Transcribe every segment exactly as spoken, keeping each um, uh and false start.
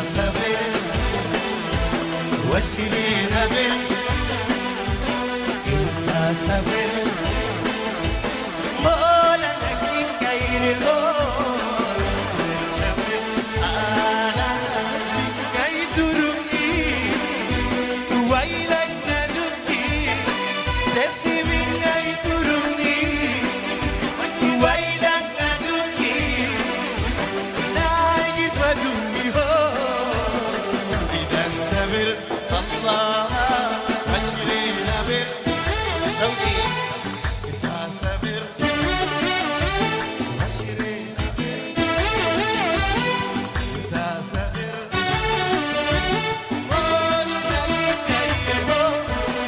صبر والسنين بر انت صبر مولا لك غير غور انا كي ترمي ويلك ندكي تسمي كي ترمي ويلك ندكي ناجي فدمي هو جدا صبر الله عشرين بر شوقي انت صبر عشرين بر انت صبر مولا لك غير غور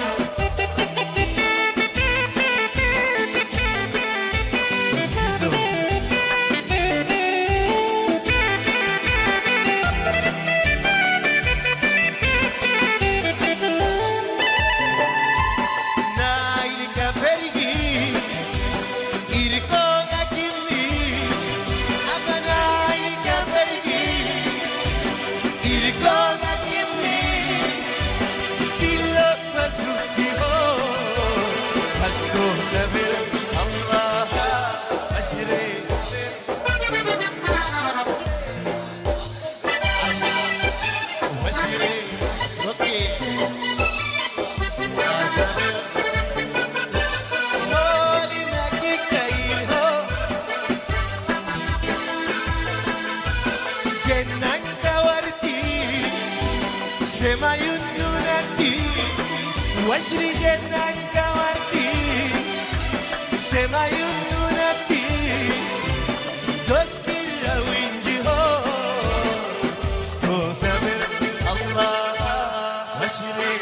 واشري جنك وردي سما ينونتي تذكر وينجي هو ستو صبر الله واشري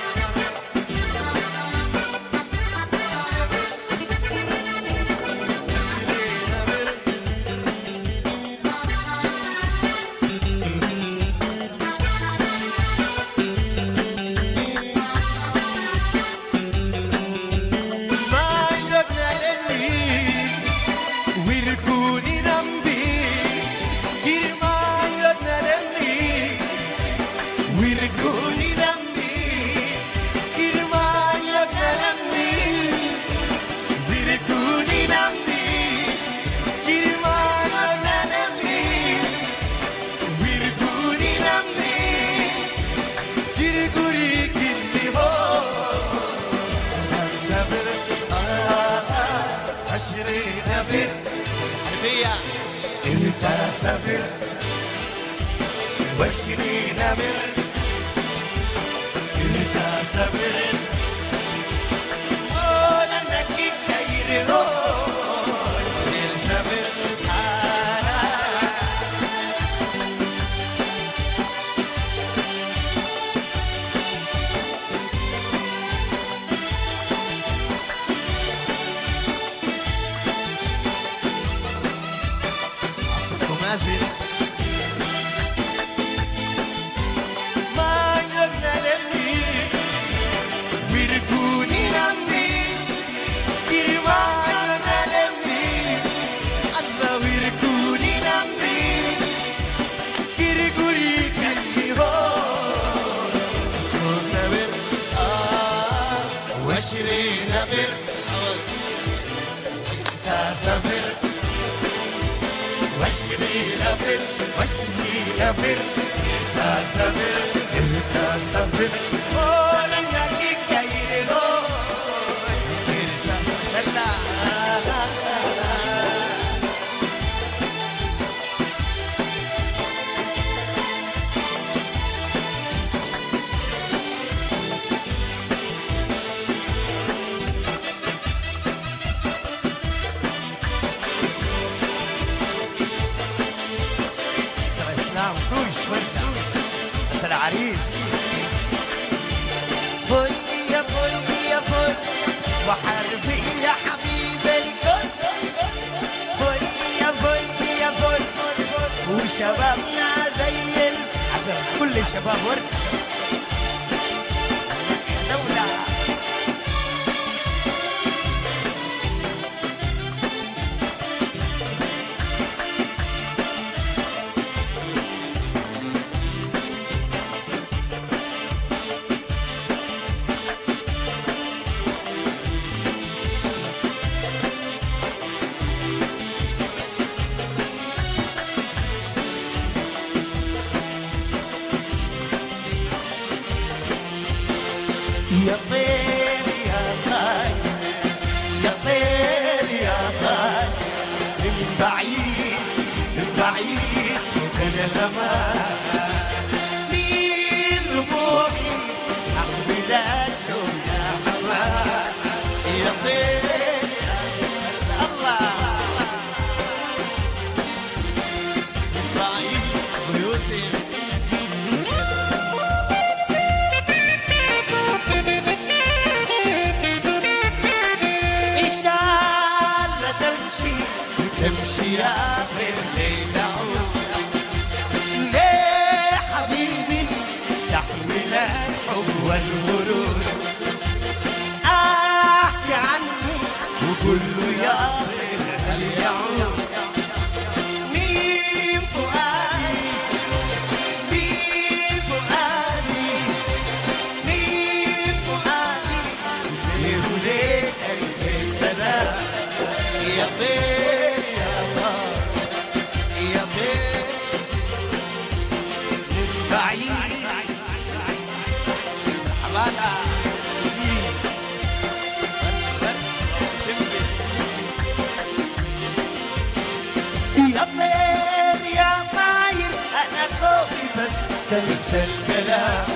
عشرين بر حربية انت صبر وعشرين بر انت صبر مولا لك غير غور صبر ما نقنا لمي ويركوني نمي كرمانا لمي الله ويركوني نمي كركوري كني هون صبر آه وعشرين بر انت صبر وعشرين بر وعشرين بر انت صبر انت صبر مولا لك غير غور سلا العريس فل يا فل يا فل وحربي يا حبيب الكل فل يا فل يا فل وشبابنا زي العسل كل الشباب ورد دولة يا طير يا طير يا طير يا طير من بعيد من بعيد فوق الغمام من ربوعي أحمل أشوف يا حمام يا طير الله من بعيد ويوسف تمشي آخر ليل عود ليه حبيبي تحمل الحب والورود أحكي عنه وقول له يا طير هل يعود مين فؤادي مين فؤادي مين فؤادي ليه وليه ألف سلام يا طير يا طير يا طاير أنا خوفي بس تنسى الكلام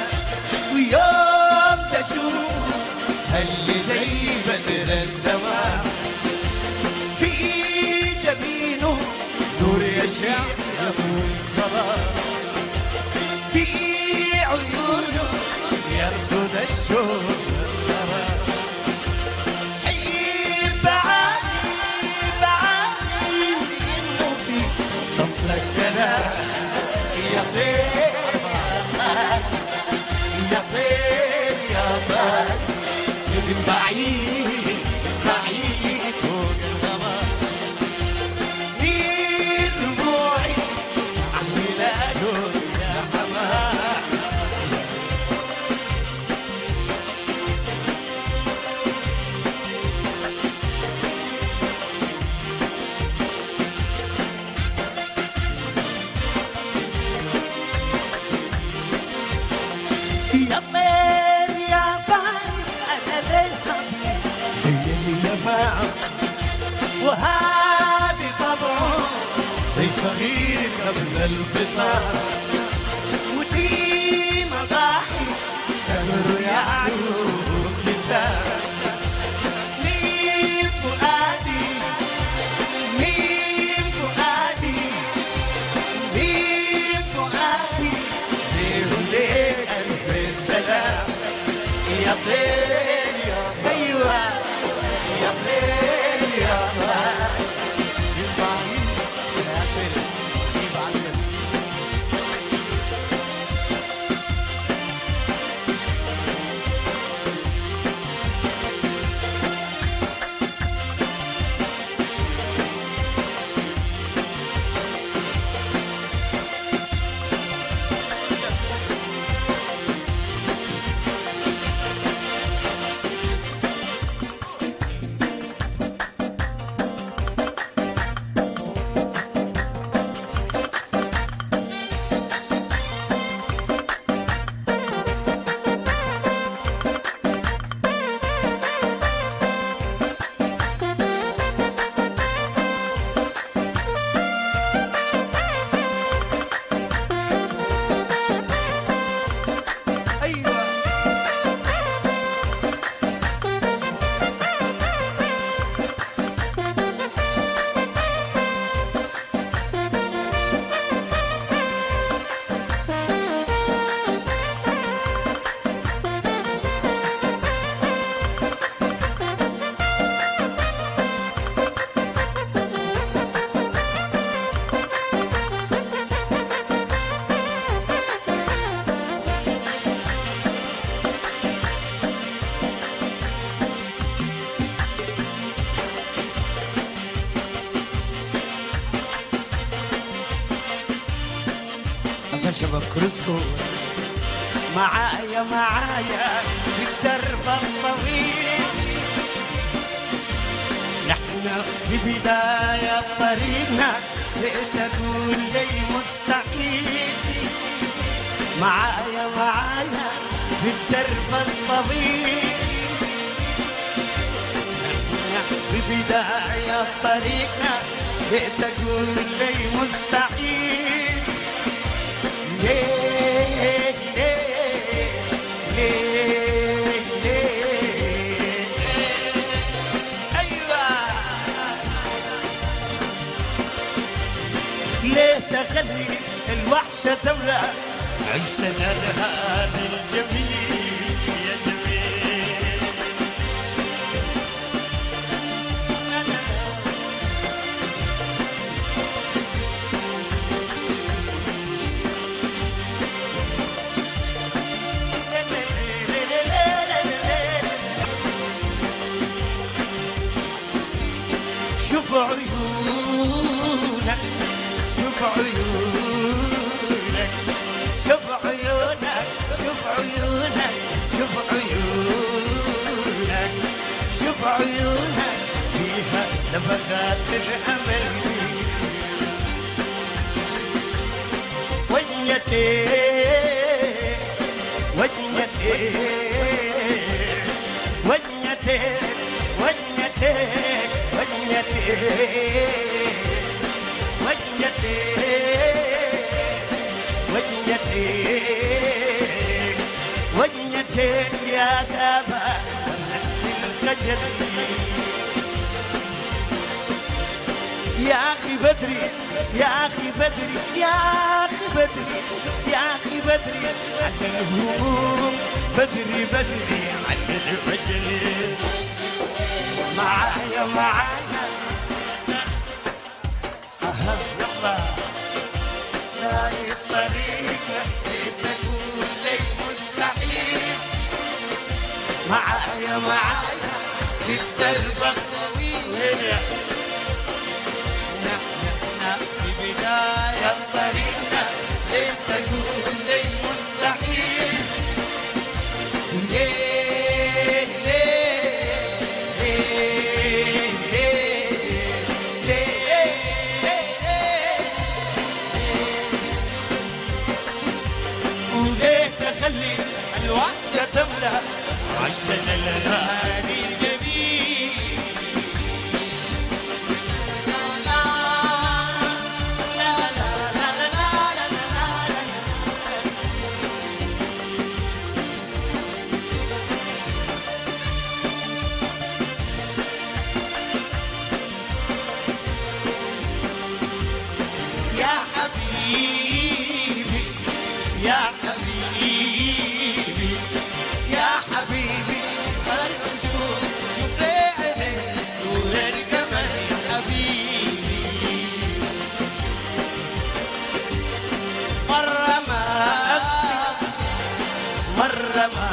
ويوم تشوف هاللي زي بدر الدوام في جبينه نور يشع يقول صلاة في عيونه يركض الشوق حيب بعاني بعاني لأنه في صمت الكلام يا طير يا طير يا طير من بعيد بعيد فوق الغمام من ربوعي أحمل أشوق يا حمام يا طير يا طير أنا ليش طبيعي زي اليمام وهذه طبعه زي صغير قبل الفطار ودي مضاحي سهر يعلو ابتسام مين فؤادي مين فؤادي مين فؤادي ليه وليه ألف سلام يا طير يا أيوة يا طير يا طير من بعيد ياسر جيب عسل شباب كروسكو معايا معايا في الدرب الطويل نحن ببداية طريقنا لتكون لي مستحيل معايا معايا في الدرب الطويل ببداية طريقنا تقول لي مستحيل ليه ليه ليه ليه أيوة ليه تخلي الوحشة تملأ عشنا لهذا الجميل يا جميل شوف عيونك شوف عيونك شوف عيونك شوف عيونك شوف عيونك شوف عيونك فيها نفقات الأمل وجنتك وجنتك وجنتك وجنتك وجنتك وجنتك وجنتك يا غابة الخجل يا أخي بدري يا أخي بدري يا أخي بدري يا أخي بدري عن الهموم بدري بدري عن الوجل معايا معايا أها يلا لا الطريق تقول لي مستحيل معايا معايا في الدرب الطويل نحن في بداية طريقنا تقول لي مستحيل ليه ليه خلي الوحشة تملأ عشنا الليالي الجميل لا لا لا لا لا لا لا يا حبيبي يا حبيبي يا حبيبي الرسول شبيعي نور القمر حبيبي مرة ما مرة ما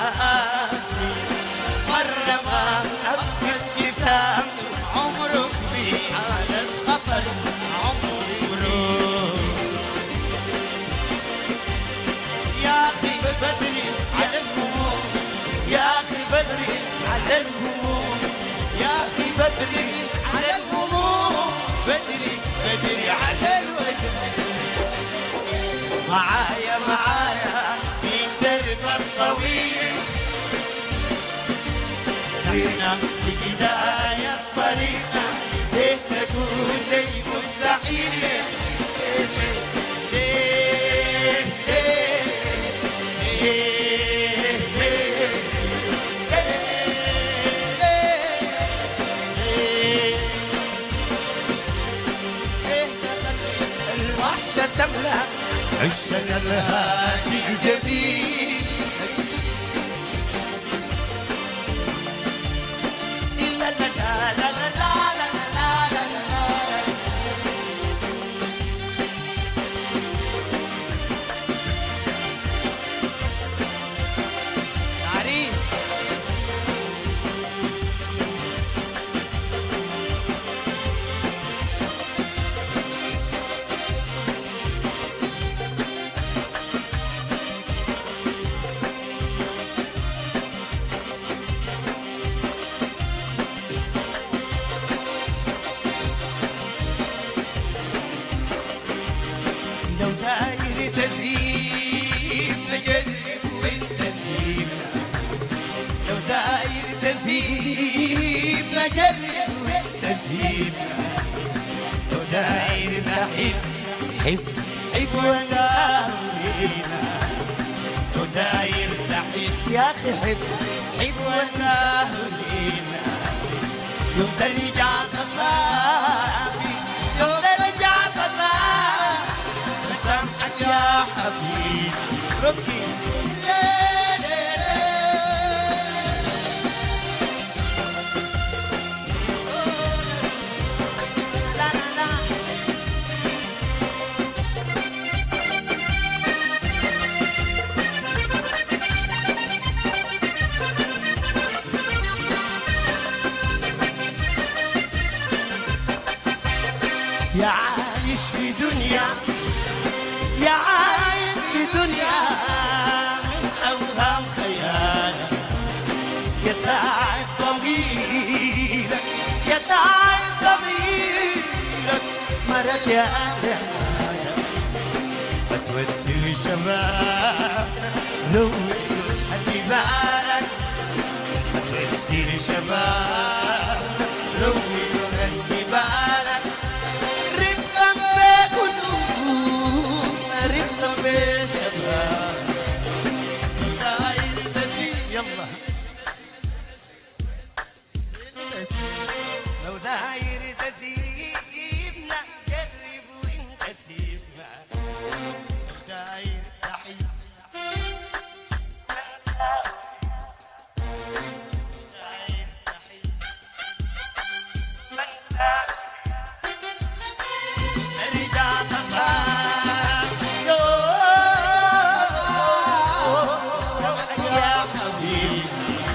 مرة ما أبكي ابتسام عمرك في حالة خطر عمرك يا أخي بدري على الهموم يا أخي بدري على الهموم يا أخي بدري على الهموم بدري بدري على الوجه معايا معايا في الدرب الطويل نحن في بداية طريقنا ليه تقول لي مستحيل ليه الوحشة تملأ عشنا الهادي الجميل إلا لا لا لا لا لا لا لا عريس حب حب وساوينا وداير تحب يا أخي حب حب وساوينا يوم ترجع تصافي يوم ترجع تصافي بسامحك يا حبيبي ربي يا عايش في دنيا يا عايش في دنيا من أوهام خيالك يا تعب ضميرك يا تعب ضميرك مرت يا أهل ما تودي شباب روي هدي بالك ما تودي شباب روي هدي بالك يلا لو داير تسيبنا جرب وانت سيبنا داير تحيب داير تحيب ارجع تصاب يا حبيبي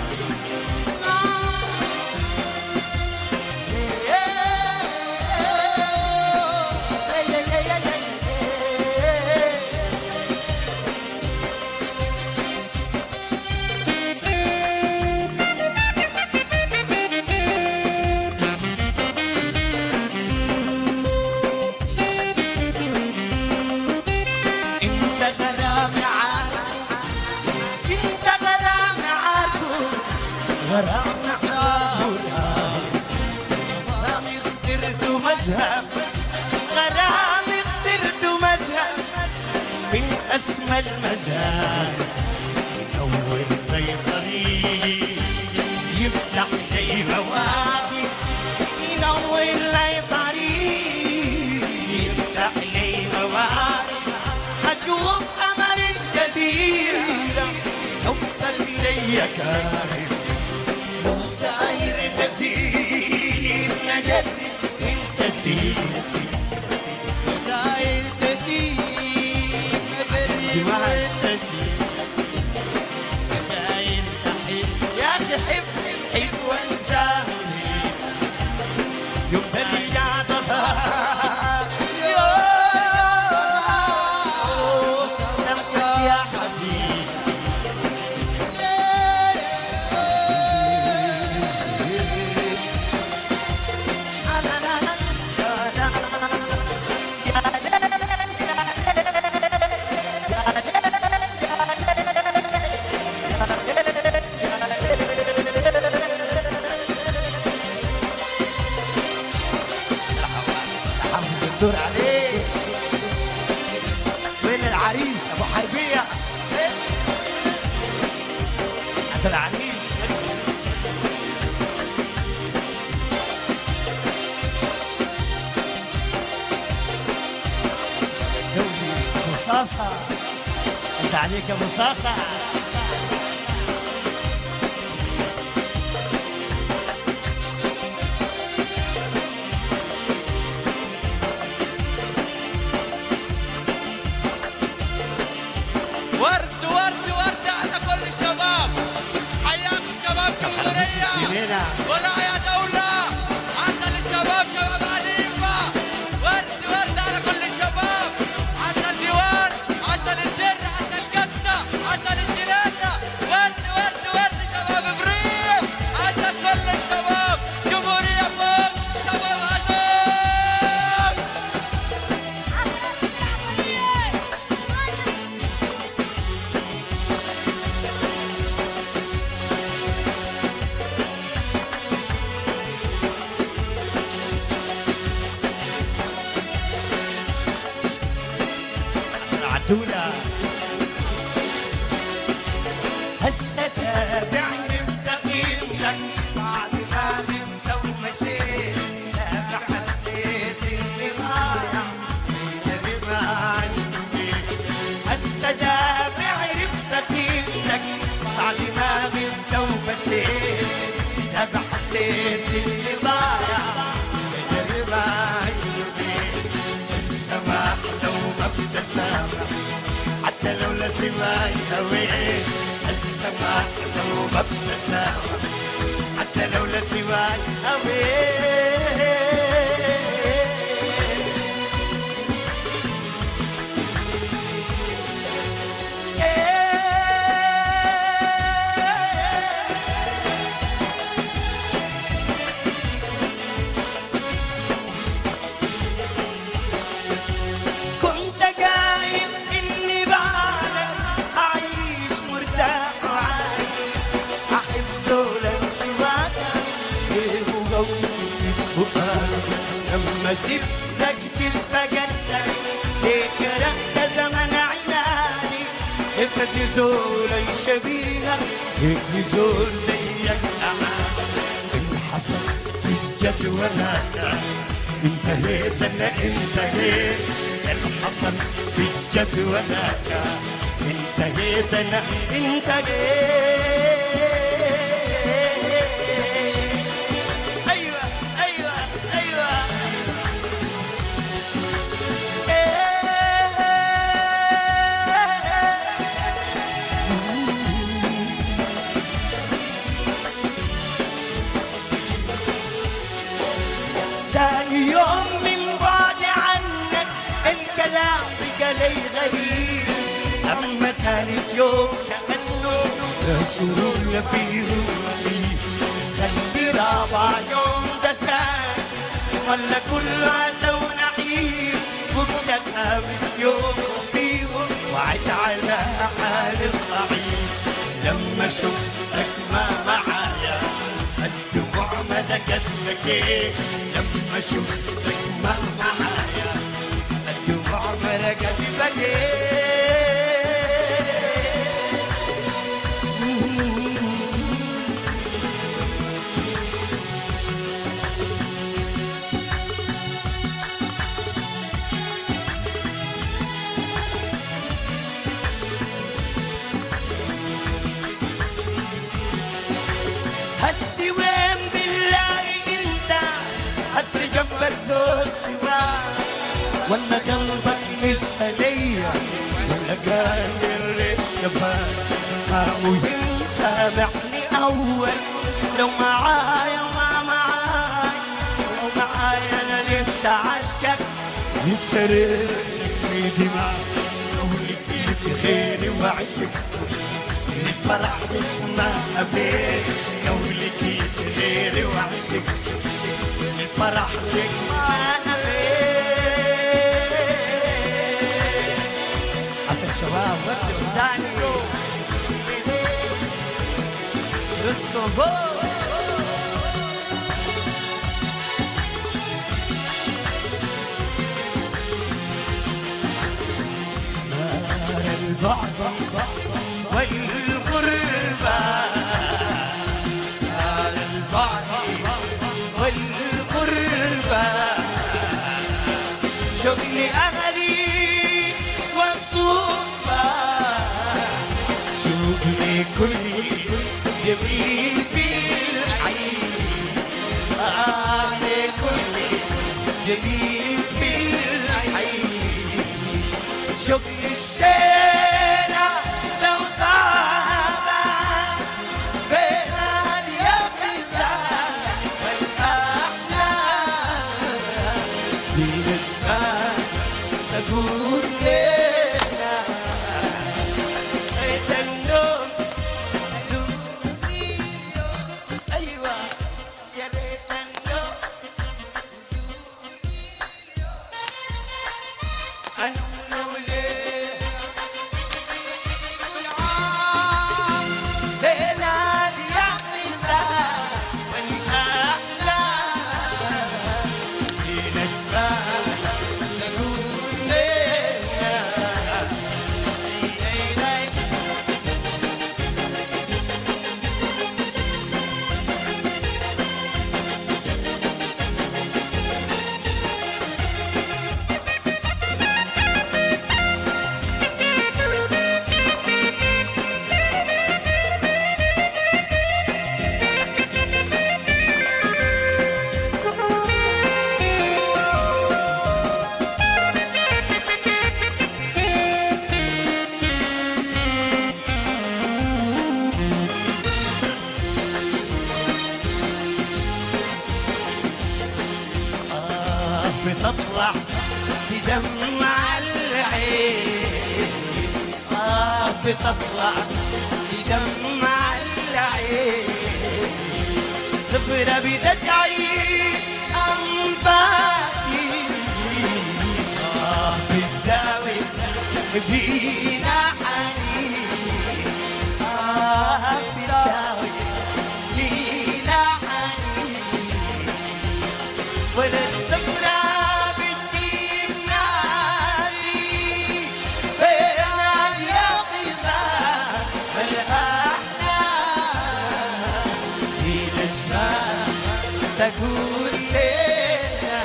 غرام حاولها غرام اخترت مذهب غرام اخترت مذهب من أسمى المذاهب من أول لي طريق يفتح لي مواهب من أول لي طريق يفتح لي مواهب أشوف أمل جديد حبك إلي كارم داير تسيب نجرب انت سيب داير تسيب نجرب انت سيب داير تحب يا اخي حب حب وانساه يوم ترجع تصاب يا حبيبي الدور عليه وين العريس ابو حربيه عشان العريس جوي مصاصه انت عليك يا مصاصه ولا يا دولة عسل الشباب شباب عليفة ورد ورد على كل الشباب عسل ديوان عسل الدر عسل قطة عسل الجلاسة ورد ورد ورد شباب بريم عسل كل الشباب جمهورية فوق شباب عسل هسه تابعني بتقييمك بعد ما غبت ومشيت لا حسيت اني ضايع غير ما عندي هسه تابعني بتقييمك بعد ما غبت ومشيت لا حسيت اني ضايع غير ما عندي السماح لو ما ابتسامة حتى لو لسواي هويت السماح لو ما ابتسامة حتى لو لسواي هويت لما سبتك تتفقدك ليك رحت زمن عنادي ابنة زول شبيهة هيك زول زيك أمان إن حصل بالجد ولاك انتهيت أنا انتهيت إن حصل بالجد ولاك انتهيت أنا انتهيت تاني يوم من بعد عنك الكلام بقى لي غريب أما ثالث يوم كأنه شرور في روحي خلي رابع يوم ده تاني ولا كل عزا ونعيم وقتها ثالث يوم فيهم وعد على حال الصعيد لما شفتك ما معايا الدموع ملكت لك لما شفتك ما معايا الدموع ملكت بكيت هسي وين بالله انت هسي جنبك زول سواك ولا قلبك لسه ليا ولا قادر الجبال ما مهم سامعني اول لو معايا وما معاي لو معايا انا لسه عشقك لسه ريحني دماغ لو لقيت خيري وعشقك الفرح ما أبيت لو لقيت غيري وعشق الفرح لك ما أبيت حسن شباب داني رزقو بو نار البعد والغربة نار البعد والغربة شغل أهلي والصوبة شغل كل جميل بالعين أهل كل جميل بالعين شغل الشارع لو ضاع بين اليقظة والأحلام بنجمة تقول لنا بيت النوم زوري أيوة يا بيت النوم زوري أنا بتطلع بدمع العين خبرة بدجعي أنفاسي آه بتداوي فينا حنين آه بتداوي فينا حنين ولا الذكرى بتجيب نادي بين اليقظة والأحلام بنجفاف تقول لنا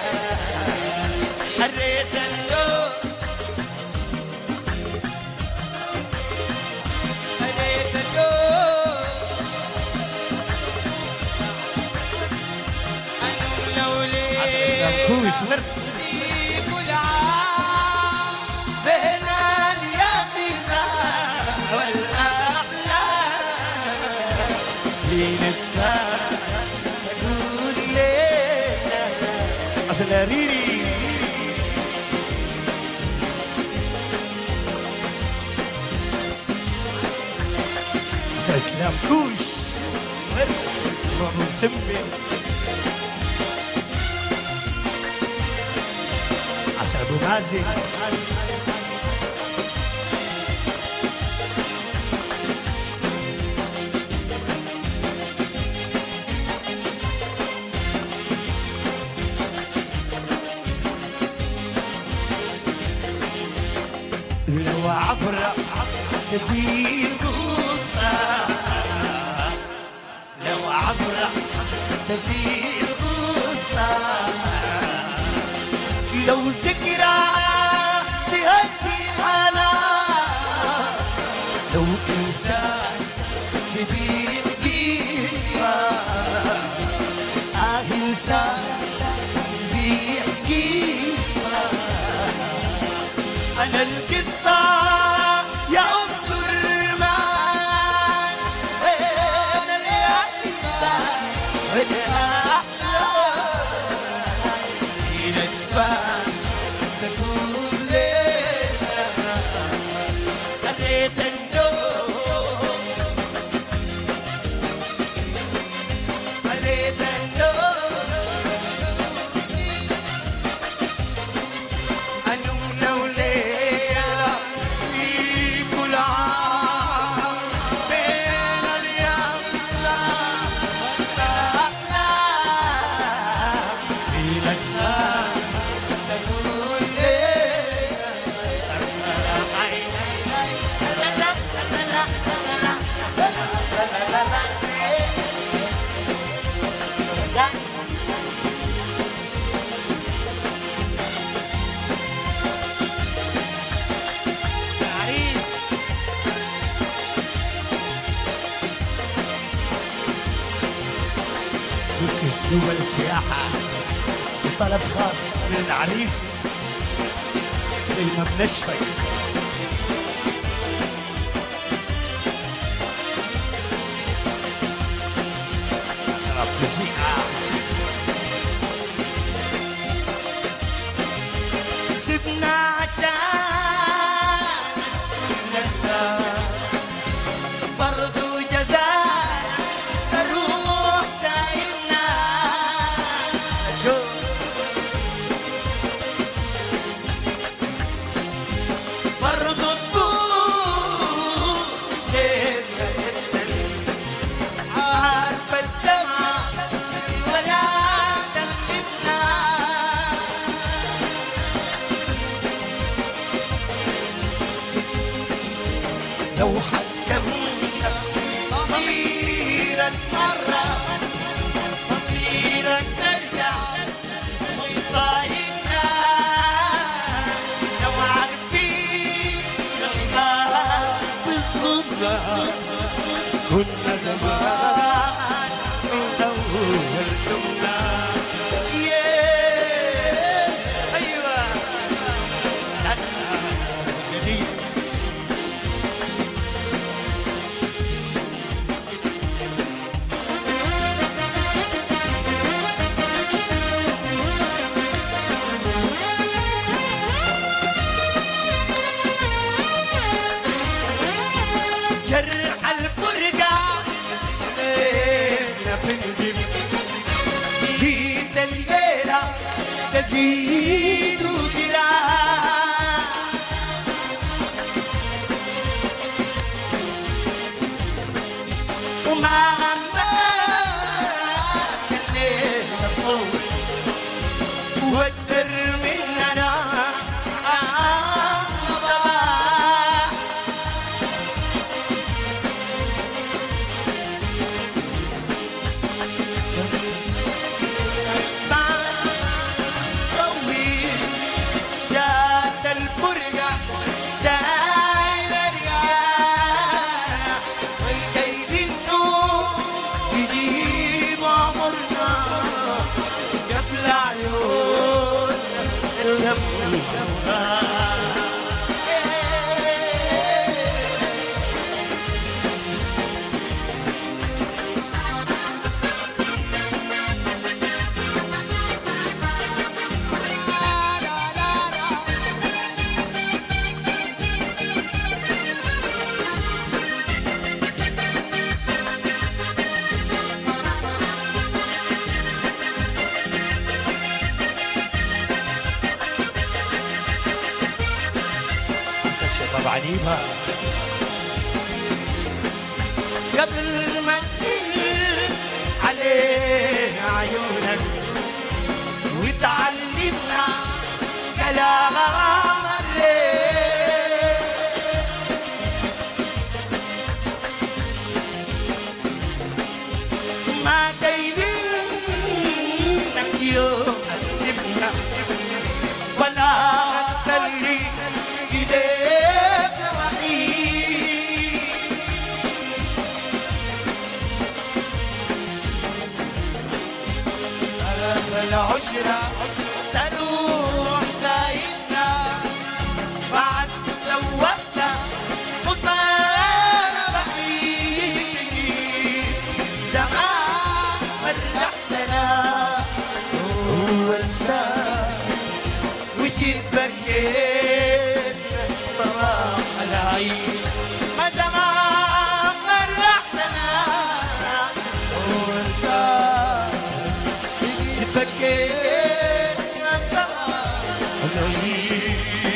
حريت اللون حريت اللون أنا ولولي كوس ورد في كل عام بين اليقظة والأحلام لنتفاهم تقول لنا أصل ريري أصل إسلام كوش ورد مسمي أصل أبو مازن لو عبر تزيل غصة لو عبر تزيل غصة لو ذكرى تهدي الحنان لو إنسان سبيل قيفة آه إنسان سبيل قيفة أنا القصة يا أم الرمان أنا الأحلام والأحلام نجفان تقول لنا خليت النوم خليت النوم أنا ولوليا في كل عام بين اليقظة والأحلام بنجفاف تقول لنا عريس فكرة دول السياحة بطلب خاص من العريس زي ما بنشفي طلب تزيئة سيبنا عشان برضو جزاء الروح سايبنا شوف برضو الطول كيف يستلم عارفة الدمعة ولا تغلبنا لو حكمنا ضميرك مرة مصيرك ترجع ويطايقنا لو عارفين الله بظلمنا كنا زمان ندور جملة أيوة أنا جديد وجرح الفرقة لينا بنزل جيت الليلة تزيد وجراح وما همك الليلة تطول ودر مننا صباح طويل جات الفرقة شايل الرياح والكيد النور يجيب عمرنا قبل عيون الأمراء شباب عنيبها قبل ما تقل علينا عيونك وتعلمنا كلام الريح ما كايدينك يوم تسيبنا ولا تخلي ايديك وحيد اخر العشرة سنروح سايبنا بعد زودنا وطينا بعيد زمان فرحتنا وانساك وجيت بكيت صراحة العين ما دام فرحتنا وانساك وجيت بكيت صراحة العين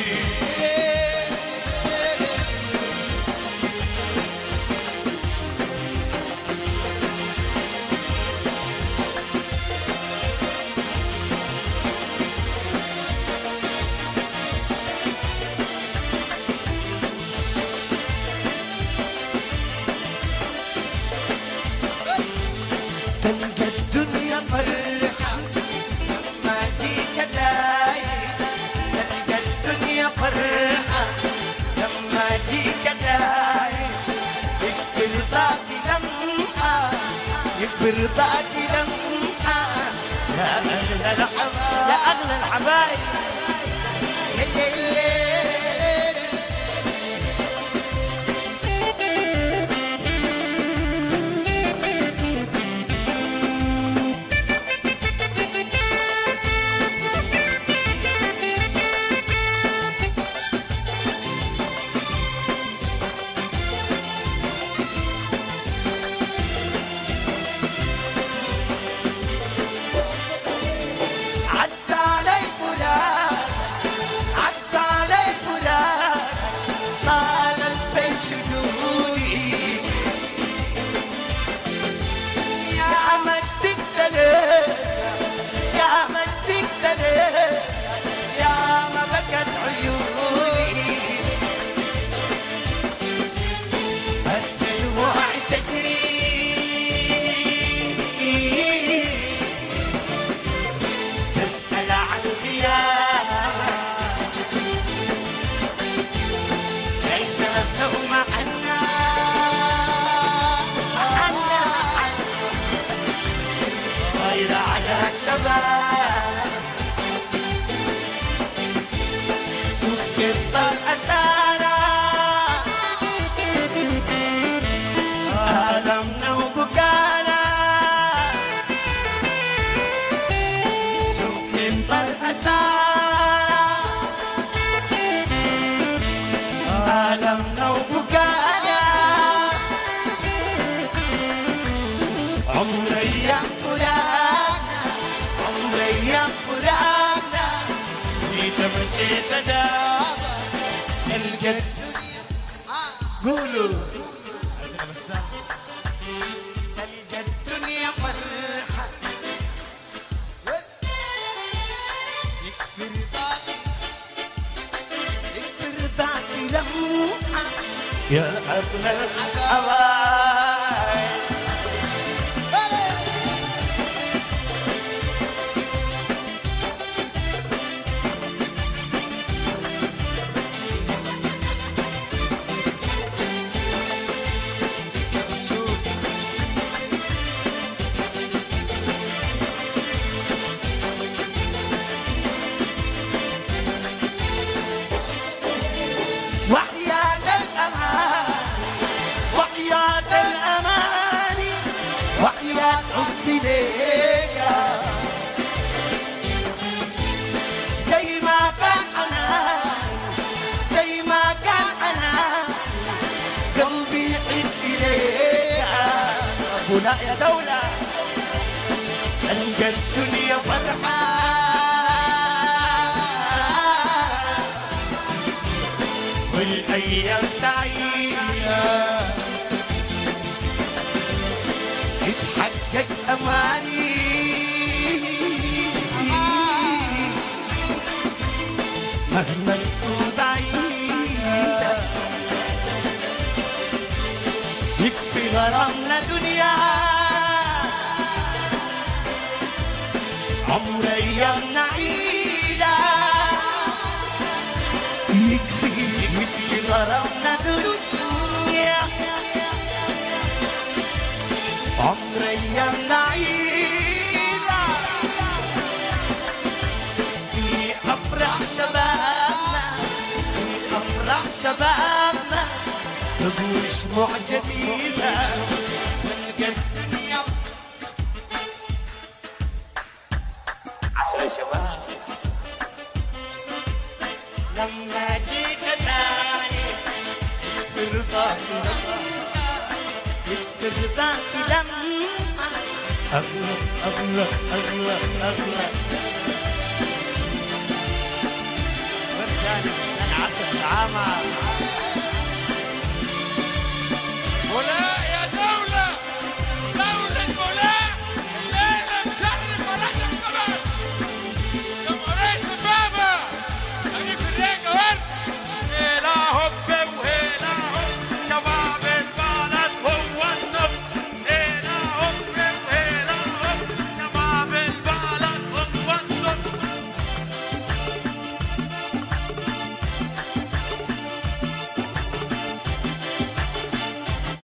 تلقى الدنيا فرحة ما جيك دايم تلقى الدنيا فرحة لما جيك دايم يكبر ضاقي لمحة يكبر ضاقي لمحة يا أغلى الحبايب يا أغلى الحبايب قولوا عايزين امسح تلقى الدنيا فرحة يكفي رضاك يكفي رضاك لمحة يا أغلى الحبايب وحياة الأمان وحياة الأمان وحياة حبي ليك زي ما كان أنا زي ما كان أنا قلبي يحب إليك أبونا يا دولة ألقى الدنيا فرحة والأيام سعيدة يتحقق أماني مهما تكون بعيدة يكفي غرامنا دنيا عمر أيامنا عيدة يكفي يكفي غرامنا دنيا عمر أيامنا عيدة في أفراح شبابنا في أفراح شبابنا نقول شموع جديدة نلقى الدنيا عسى شباب لما جيت ثاني برضاك لما برضاك لما أغلى أغلى أغلى أغلى ورجعني أنا عسل عامة